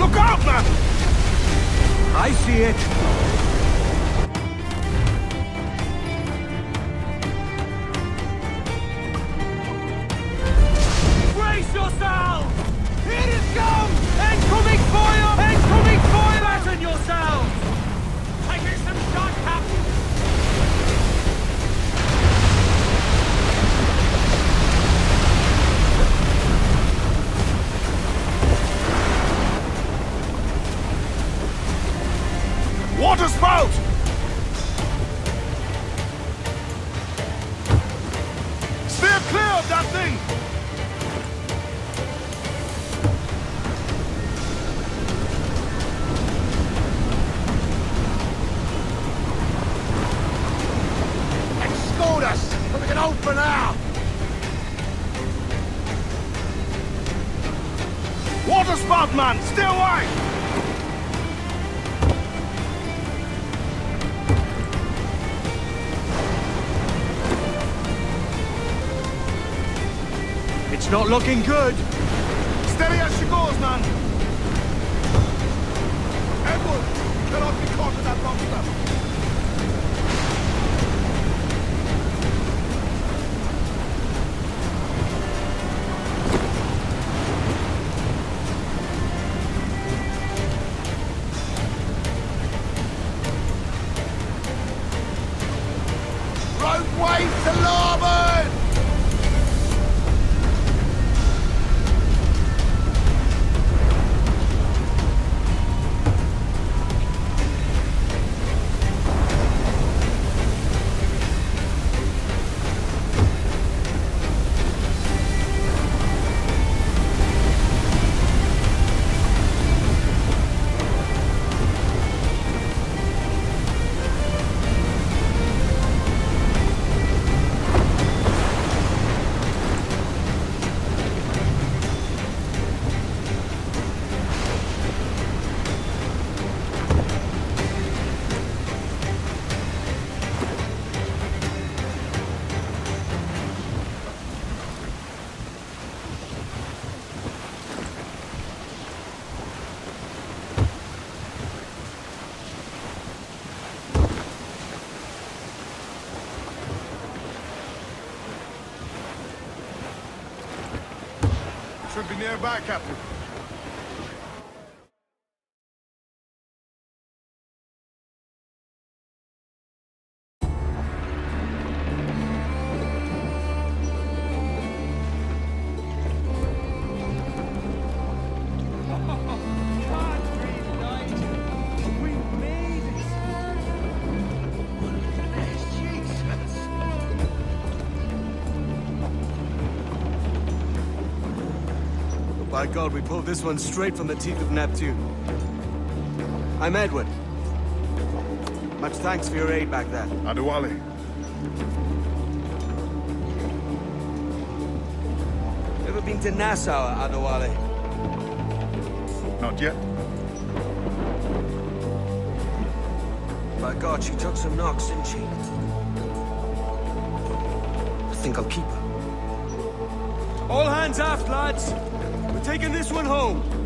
Look out, man! I see it. Brace yourselves! Here it comes! Incoming fire! Incoming fire! Flatten yourselves! Taking some shot, Captain! Water spout! Steer clear of that thing! Escort us so we can open out! Water spout, man! Stay away! It's not looking good. Steady as she goes, man! Edward, cannot be caught in that monster! Roadway to larboard! Should be nearby, Captain. By God, we pulled this one straight from the teeth of Neptune. I'm Edward. Much thanks for your aid back there. Adewale. Ever been to Nassau, Adewale? Not yet. By God, she took some knocks, didn't she? I think I'll keep her. All hands aft, lads! We're taking this one home.